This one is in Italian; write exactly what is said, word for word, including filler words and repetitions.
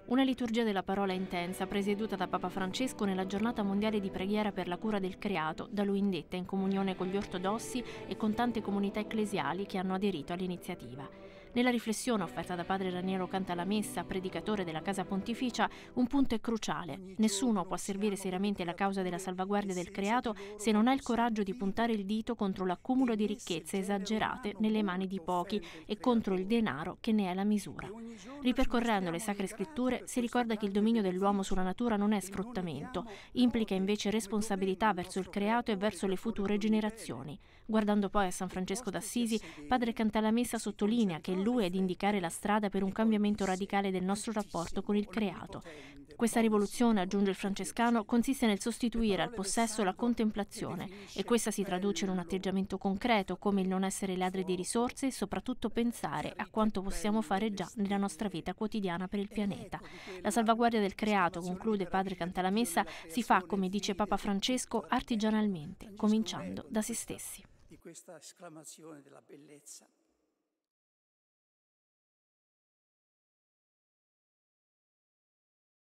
Una liturgia della parola intensa, presieduta da Papa Francesco nella giornata mondiale di preghiera per la cura del creato, da lui indetta in comunione con gli ortodossi e con tante comunità ecclesiali che hanno aderito all'iniziativa. Nella riflessione offerta da padre Raniero Cantalamessa, predicatore della Casa Pontificia, un punto è cruciale. Nessuno può servire seriamente la causa della salvaguardia del creato se non ha il coraggio di puntare il dito contro l'accumulo di ricchezze esagerate nelle mani di pochi e contro il denaro che ne è la misura. Ripercorrendo le Sacre Scritture si ricorda che il dominio dell'uomo sulla natura non è sfruttamento, implica invece responsabilità verso il creato e verso le future generazioni. Guardando poi a San Francesco d'Assisi, padre Cantalamessa sottolinea che lui è ad indicare la strada per un cambiamento radicale del nostro rapporto con il creato. Questa rivoluzione, aggiunge il francescano, consiste nel sostituire al possesso la contemplazione e questa si traduce in un atteggiamento concreto come il non essere ladri di risorse e soprattutto pensare a quanto possiamo fare già nella nostra vita quotidiana per il pianeta. La salvaguardia del creato, conclude padre Cantalamessa, si fa, come dice Papa Francesco, artigianalmente, cominciando da se stessi. Di questa esclamazione della bellezza.